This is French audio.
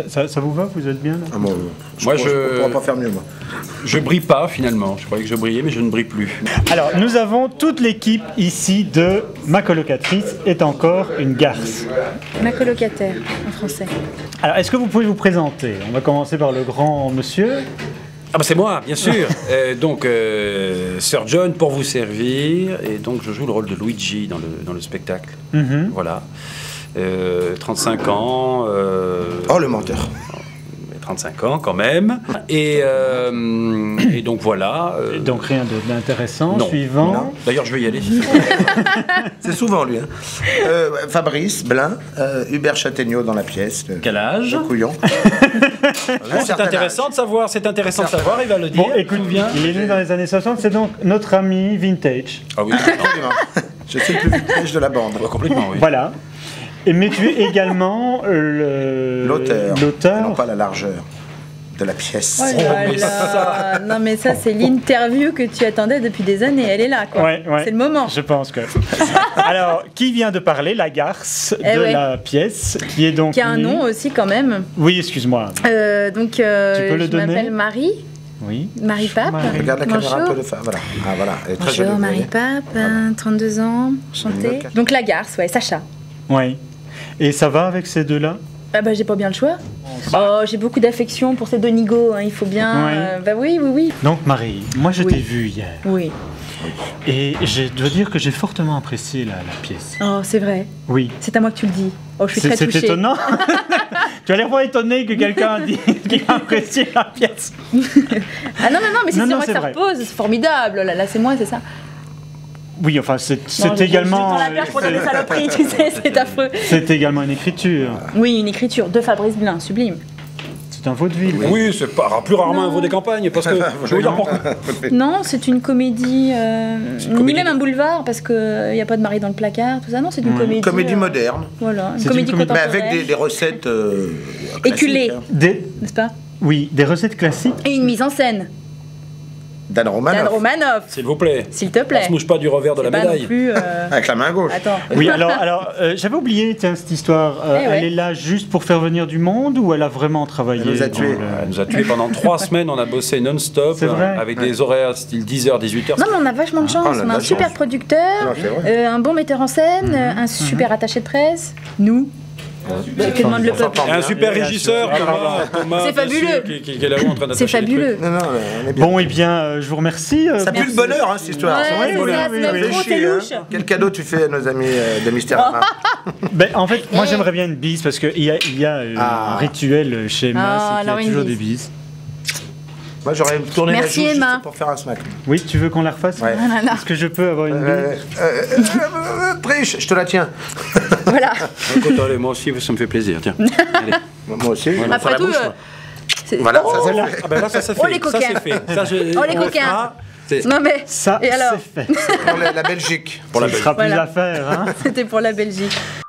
Ça vous va? Vous êtes bien là? Moi, je ne pourrais pas faire mieux, moi. Je brille pas, finalement. Je croyais que je brillais, mais je ne brille plus. Alors, nous avons toute l'équipe ici de Ma colocatrice est encore une garce. Ma colocataire, en français. Alors, est-ce que vous pouvez vous présenter? On va commencer par le grand monsieur. Ah bah c'est moi, bien sûr. Donc, Sir John pour vous servir. Et donc, je joue le rôle de Luigi dans le spectacle. Voilà. 35 ans. Oh, le menteur. 35 ans quand même. Et donc voilà. Donc rien d'intéressant. Non. Suivant. Non. D'ailleurs, je vais y aller. C'est souvent lui. Hein. Fabrice Blin, Hubert Châtaigneau dans la pièce. Quel âge? Le couillon. C'est intéressant de savoir. C'est intéressant de savoir. Il va le dire. Bon, écoute, il est né dans les années 60. C'est donc notre ami vintage. Ah oui. Absolument. Je suis le plus vintage de la bande. Complètement, oui. Voilà. Mais tu es également l'auteur. Non pas la largeur de la pièce. Oh là là. Non mais ça c'est l'interview que tu attendais depuis des années, elle est là quoi. Ouais. C'est le moment. Je pense que. Alors, qui vient de parler? La garce de la pièce, qui est donc. Qui a un nom aussi quand même. Oui, excuse-moi. Donc je m'appelle Marie. Oui. Marie Pape. Regarde la caméra un peu de face. Voilà. Ah voilà. Elle est très Bonjour jolie. Marie Pape, 32 ans, enchantée. Donc la garce, ouais, Sacha. Oui. Et ça va avec ces deux-là? Ah bah j'ai pas bien le choix. Oh, j'ai beaucoup d'affection pour ces deux nigauds, hein, il faut bien... Oui. Bah oui. Donc Marie, moi je t'ai vue hier. Oui. Et je dois dire que j'ai fortement apprécié la pièce. Oh, c'est vrai. Oui. C'est à moi que tu le dis. Oh, je suis très touchée. C'est étonnant. Tu as l'air pas étonné que quelqu'un dit qu'il a apprécié la pièce. Ah non, mais c'est Non, sur moi c'est que ça vrai. repose, c'est formidable. Là, c'est moi, c'est ça. Oui, enfin, c'est Non, également... Je dans la perche pour dire des saloperies, tu sais, c'est affreux. C'est également une écriture. Oui, une écriture de Fabrice Blin, sublime. C'est un vaudeville. Oui, c'est pas plus rarement un veau des campagnes, parce que je vais vous dire pourquoi. Non, c'est une comédie, ni même un boulevard, parce qu'il n'y a pas de mari dans le placard, tout ça. Non, c'est une comédie. Comédie moderne. Voilà, une C'est comédie une comédie- Mais contemporaine. avec des recettes Éculées. classiques, hein. N'est-ce pas? Oui, des recettes classiques. Et une mise en scène. Dan Romanoff. Dan Romanoff, S'il vous plaît. s'il te On plaît. se mouche pas du revers de la C'est pas médaille. non plus, Avec la main gauche. Attends. Oui, alors j'avais oublié, tiens, cette histoire. Eh ouais. Elle est là juste pour faire venir du monde ou elle a vraiment travaillé? Elle nous a dans tués. le- Elle nous a tués pendant 3 semaines, on a bossé non-stop, C'est vrai. avec des horaires style 10h, 18h. Non, mais on a vachement de chance. on a de on a la un super chance. producteur, Non, c'est vrai. un bon metteur en scène, un super attaché de presse, nous. Que demande le peuple? Et un super régisseur, Thomas C'est fabuleux. qui est là-haut en train d'attacher C'est les fabuleux. Non, on est bien. Bon, eh bien, je vous remercie. Ça pue le bonheur, hein, cette histoire. Ouais, C'est c'est vrai, ça, oui, c'est ça même fait trop chier, hein. télouche. Quel cadeau tu fais à nos amis de Mystère Anna? Ben, en fait, moi j'aimerais bien une bise parce qu'il y a un rituel chez Emma, Ah, c'est qu'il y alors a une toujours bise. des bises. Moi, j'aurais tourné la Merci, joue Emma. juste pour faire un smack. Oui, tu veux qu'on la refasse? Ouais. Ah là là. Est-ce que je peux avoir une bise? Triche, je te la tiens. Voilà. Écoute, allez, moi aussi, ça me fait plaisir, tiens. Allez. Moi aussi. je vais Après faire la tout, bouche, moi. c'est- Voilà, Oh, ça c'est fait. Ah ben là, ça c'est fait. Oh, les Ça coquins. c'est fait. Ça, Oh, les on le coquins. fera. C'est- Non mais. Ça, Et alors c'est fait. Pour la Belgique. Pour la Il sera plus Voilà. à faire, hein? C'était pour la Belgique.